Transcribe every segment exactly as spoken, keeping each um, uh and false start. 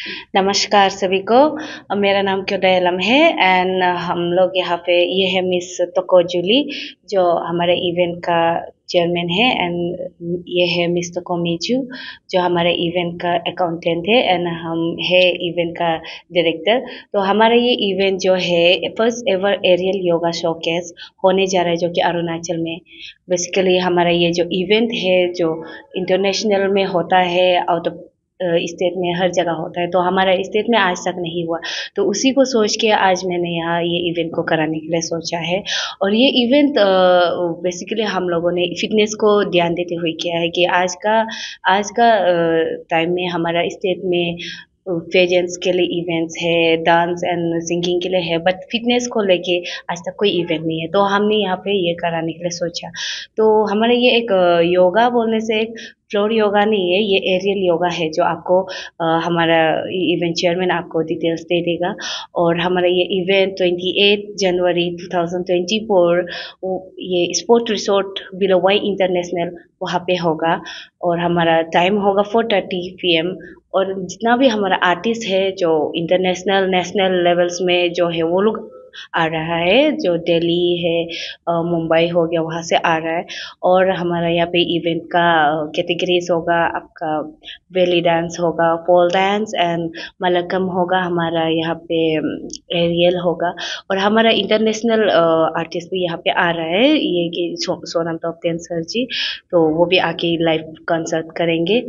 नमस्कार सभी को। अ, मेरा नाम क्योदयलम है एंड हम लोग यहाँ पे ये है मिस तोको जूली जो हमारे इवेंट का चेयरमैन है एंड ये है मिस तोको मिजू जो हमारे इवेंट का अकाउंटेंट है एंड हम है इवेंट का डायरेक्टर। तो हमारा ये इवेंट जो है first ever aerial yoga showcase होने जा रहा है जो कि अरुणाचल में। बेसिकली हमारा ये जो इवेंट है जो इंटरनेशनल में होता है आउट ऑफ स्टेट में हर जगह होता है, तो हमारा स्टेट में आज तक नहीं हुआ। तो उसी को सोच के आज मैंने यहाँ ये इवेंट को कराने के लिए सोचा है। और ये इवेंट बेसिकली हम लोगों ने फिटनेस को ध्यान देते हुए किया है कि आज का आज का टाइम में हमारा स्टेट में पेजेंट्स के लिए इवेंट्स है, डांस एंड सिंगिंग के लिए है, बट फिटनेस को लेके आज तक कोई इवेंट नहीं है, तो हमने यहाँ पे ये कराने के लिए सोचा। तो हमारे ये एक योगा बोलने से एक फ्लोर योगा नहीं है, ये एरियल योगा है जो आपको अ, हमारा इवेंट चेयरमैन आपको डिटेल्स दे देगा। और हमारा ये इवेंट अट्ठाईस जनवरी दो हज़ार चौबीस वो ये स्पोर्ट रिसोर्ट बिलोवाई इंटरनेशनल वहाँ पे होगा। और हमारा टाइम होगा फोर थर्टी पी एम। और जितना भी हमारा आर्टिस्ट है जो इंटरनेशनल नेशनल लेवल्स में जो है वो लोग आ रहा है, जो दिल्ली है, अ, मुंबई हो गया, वहाँ से आ रहा है। और हमारा यहाँ पे इवेंट का कैटेगरीज होगा, आपका बेली डांस होगा, पोल डांस एंड मलकम होगा, हमारा यहाँ पे एरियल होगा। और हमारा इंटरनेशनल आर्टिस्ट भी यहाँ पे आ रहा है, ये कि सो, सोनम टॉपटेन सर जी, तो वो भी आके लाइव कंसर्ट करेंगे।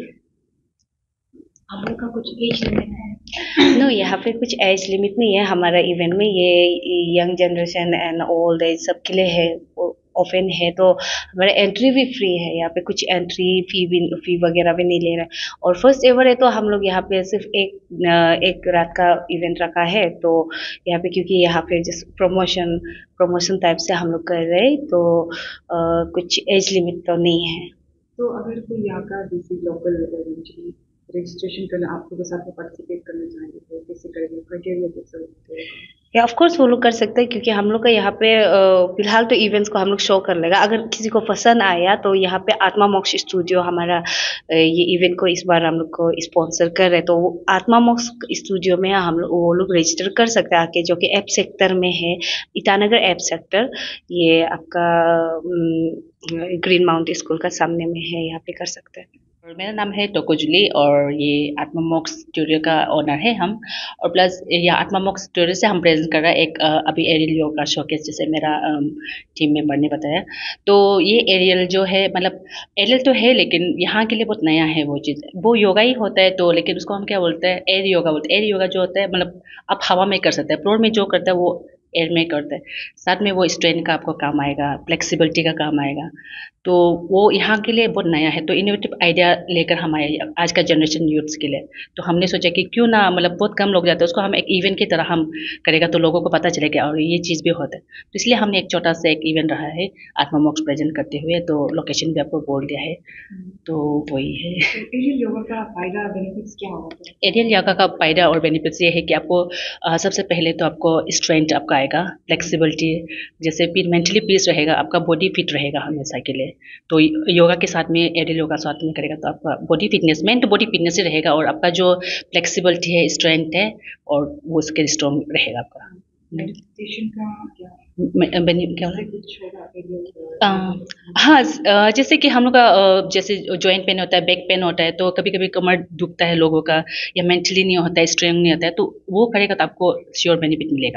हम लोग का कुछ एज लिमिट है? नो, यहाँ पे कुछ एज लिमिट नहीं है हमारा इवेंट में। ये young generation and old age सबके लिए है, ओपन है। तो हमारा एंट्री भी फ्री है, यहाँ पे कुछ एंट्री फी भी फी वगैरह भी नहीं ले रहा है। और फर्स्ट एवर है तो हम लोग यहाँ पे सिर्फ एक एक रात का इवेंट रखा है। तो यहाँ पे क्योंकि यहाँ पे जस्ट प्रमोशन प्रमोशन टाइप से हम लोग कर रहे हैं, तो आ, कुछ एज लिमिट तो नहीं है। तो अगर कोई यहाँ का दूसरी लोकल रजिस्ट्रेशन करना आपको के साथ में पार्टिसिपेट करना चाहेंगे तो कैसे करेंगे, क्राइटेरिया कैसे होते हैं? या ऑफ कोर्स वो लोग कर सकते हैं, क्योंकि हम लोग का यहाँ पे फिलहाल तो इवेंट्स को हम लोग शो कर लेगा। अगर किसी को पसंद आया तो यहाँ पे आत्मा मोक्ष स्टूडियो हमारा अ, ये इवेंट को इस बार हम लोग को स्पॉन्सर कर रहे हैं। तो वो आत्मा मोक्ष स्टूडियो में हम लोग वो लोग रजिस्टर कर सकते हैं आके, जो कि एप सेक्टर में है, ईटानगर एप सेक्टर। ये आपका ग्रीन माउंट स्कूल का सामने में है, यहाँ पे कर सकते हैं। और मेरा नाम है टोको जूली और ये आत्मा मोक्ष स्टूडियो का ओनर है हम। और प्लस ये आत्मा मोक्ष स्टूडियो से हम प्रेजेंट कर रहे हैं एक अ, अभी एरियल योगा शोकेस, जैसे मेरा टीम मेंबर ने बताया। तो ये एरियल जो है, मतलब एरियल तो है लेकिन यहाँ के लिए बहुत नया है वो चीज़। वो योगा ही होता है तो, लेकिन उसको हम क्या बोलते हैं, एयर योगा बोलते हैं। एयर योगा जो होता है मतलब आप हवा में कर सकते हैं, फ्लोर में जो करता है वो एयर में करते हैं। साथ में वो स्ट्रेन का आपको काम आएगा, फ्लेक्सिबिलिटी का काम आएगा। तो वो यहाँ के लिए बहुत नया है, तो इनोवेटिव आइडिया लेकर हम आए आज का जनरेशन यूथ्स के लिए। तो हमने सोचा कि क्यों ना, मतलब बहुत कम लोग जाते हैं, उसको हम एक इवेंट की तरह हम करेगा तो लोगों को पता चलेगा और ये चीज़ भी होता है। तो इसलिए हमने एक छोटा सा एक इवेंट रहा है आत्मा मोक्ष प्रेजेंट करते हुए। तो लोकेशन भी आपको बोल दिया है, तो वही है। एरियल योगा का फायदा बेनिफिट्स क्या होता है? एरियल योगा का फायदा और बेनिफिट्स ये है कि आपको अ, सबसे पहले तो आपको स्ट्रेंथ आपका आएगा, फ्लेक्सिबिलिटी, जैसे फिर मेंटली पीस रहेगा, आपका बॉडी फिट रहेगा हमेशा के लिए। तो योगा के साथ में एरियल योगा साथ में करेगा तो आपका बॉडी फिटनेस, मेन तो बॉडी फिटनेस ही रहेगा, और आपका जो फ्लेक्सिबिलिटी है, स्ट्रेंथ है, और वो उसके स्ट्रॉन्ग रहेगा आपका। मेडिटेशन का क्या मैं- बेनि- क्या बोला? कुछ होगा एरियल? अ, हाँ, स- अ, जैसे कि हम लोग का अ, जैसे जॉइंट पेन होता है, बैक पेन होता है, तो कभी कभी कमर दुखता है लोगों का, या मेंटली नहीं होता है, स्ट्रेंथ नहीं होता है, तो वो करेगा तो आपको श्योर बेनिफिट मिलेगा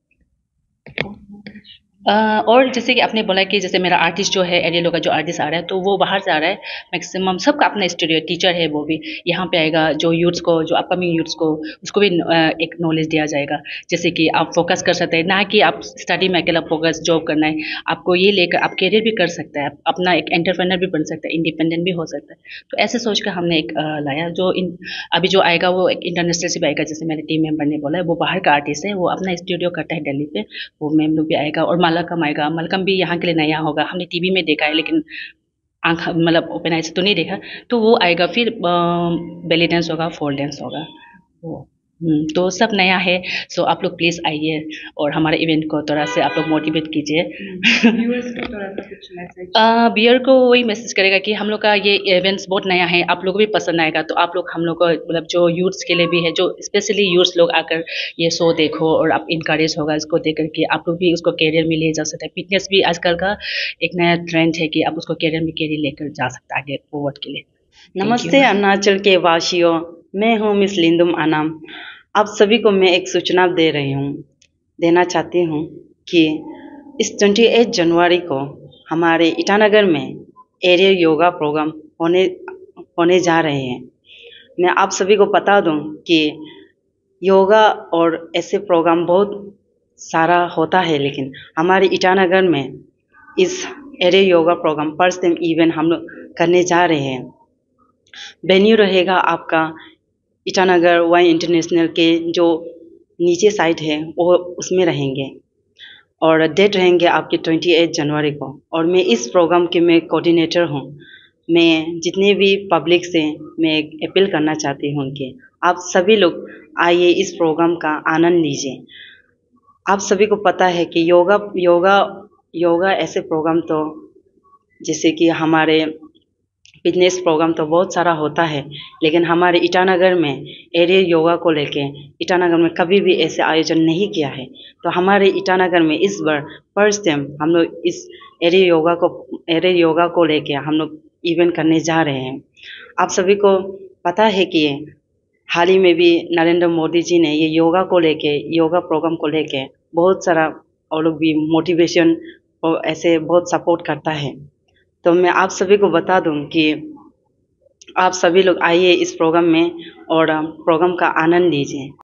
आपको। अ, और जैसे कि आपने बोला कि जैसे मेरा आर्टिस्ट जो है, एरियल का जो आर्टिस्ट आ रहा है, तो वो बाहर से आ रहा है। मैक्सिमम सबका अपना स्टूडियो, टीचर है वो भी यहाँ पे आएगा, जो यूथ्स को, जो अपकमिंग यूथ्स को, उसको भी अ, एक नॉलेज दिया जाएगा। जैसे कि आप फोकस कर सकते हैं, ना कि आप स्टडी में अकेला फोकस जॉब करना है, आपको ये लेकर आप करियर भी कर सकते हैं, आप अपना एक एंटरप्रेन्योर भी बन सकते हैं, इंडिपेंडेंट भी हो सकता है। तो ऐसे सोच कर हमने एक अ, लाया, जो इन अभी जो आएगा वो एक इंटरनेशनल से भी आएगा। जैसे मेरे टीम मेंबर ने बोला है, वो बाहर का आर्टिस्ट है, वो अपना स्टूडियो करता है दिल्ली पे, वो मैम लोग भी आएगा। और मलकम आएगा, मलकम भी यहाँ के लिए नया होगा, हमने टीवी में देखा है लेकिन आँख मतलब ओपन आई से तो नहीं देखा। तो वो आएगा, फिर बेली डांस होगा, फोल डांस होगा वो। हम्म, तो सब नया है, सो आप लोग प्लीज़ आइए और हमारे इवेंट को थोड़ा से आप लोग मोटिवेट कीजिए। व्यूअर्स को थोड़ा सा कुछ मैसेज। बियर को वही मैसेज करेगा कि हम लोग का ये इवेंट्स बहुत नया है, आप लोग को भी पसंद आएगा, तो आप लोग हम लोग को मतलब जो यूथ्स के लिए भी है, जो स्पेशली यूथ्स लोग आकर ये शो देखो और आप इनकरेज होगा इसको देख करके, आप लोग भी उसको कैरियर में ले जा सकते हैं। फिटनेस भी आजकल का एक नया ट्रेंड है कि आप उसको कैरियर में कैरियर लेकर जा सकते हैं आगे फॉरवर्ड के लिए। नमस्ते अरुणाचल के वासियों, मैं हूँ मिस लिंदुम आनाम। आप सभी को मैं एक सूचना दे रही हूँ देना चाहती हूँ कि इस अट्ठाईस जनवरी को हमारे ईटानगर में एरियल योगा प्रोग्राम होने होने जा रहे हैं। मैं आप सभी को बता दूँ कि योगा और ऐसे प्रोग्राम बहुत सारा होता है, लेकिन हमारे ईटानगर में इस aerial yoga program first time event हम लोग करने जा रहे हैं। वेन्यू रहेगा आपका ईटानगर वाई इंटरनेशनल के जो नीचे साइट है वो उसमें रहेंगे, और डेट रहेंगे आपके अट्ठाईस जनवरी को। और मैं इस प्रोग्राम के मैं कोऑर्डिनेटर हूँ। मैं जितने भी पब्लिक से मैं अपील करना चाहती हूँ कि आप सभी लोग आइए, इस प्रोग्राम का आनंद लीजिए। आप सभी को पता है कि योगा योगा योगा ऐसे प्रोग्राम तो जैसे कि हमारे फिटनेस प्रोग्राम तो बहुत सारा होता है, लेकिन हमारे ईटानगर में एरियल योगा को लेके ईटानगर में कभी भी ऐसे आयोजन नहीं किया है। तो हमारे ईटानगर में इस बार फर्स्ट टाइम हम लोग इस एरियल योगा को एरियल योगा को लेके हम लोग इवेंट करने जा रहे हैं। आप सभी को पता है कि हाल ही में भी नरेंद्र मोदी जी ने ये योगा को लेके योगा प्रोग्राम को लेके बहुत सारा और लोग भी मोटिवेशन और ऐसे बहुत सपोर्ट करता है। तो मैं आप सभी को बता दूं कि आप सभी लोग आइए इस प्रोग्राम में और प्रोग्राम का आनंद लीजिए।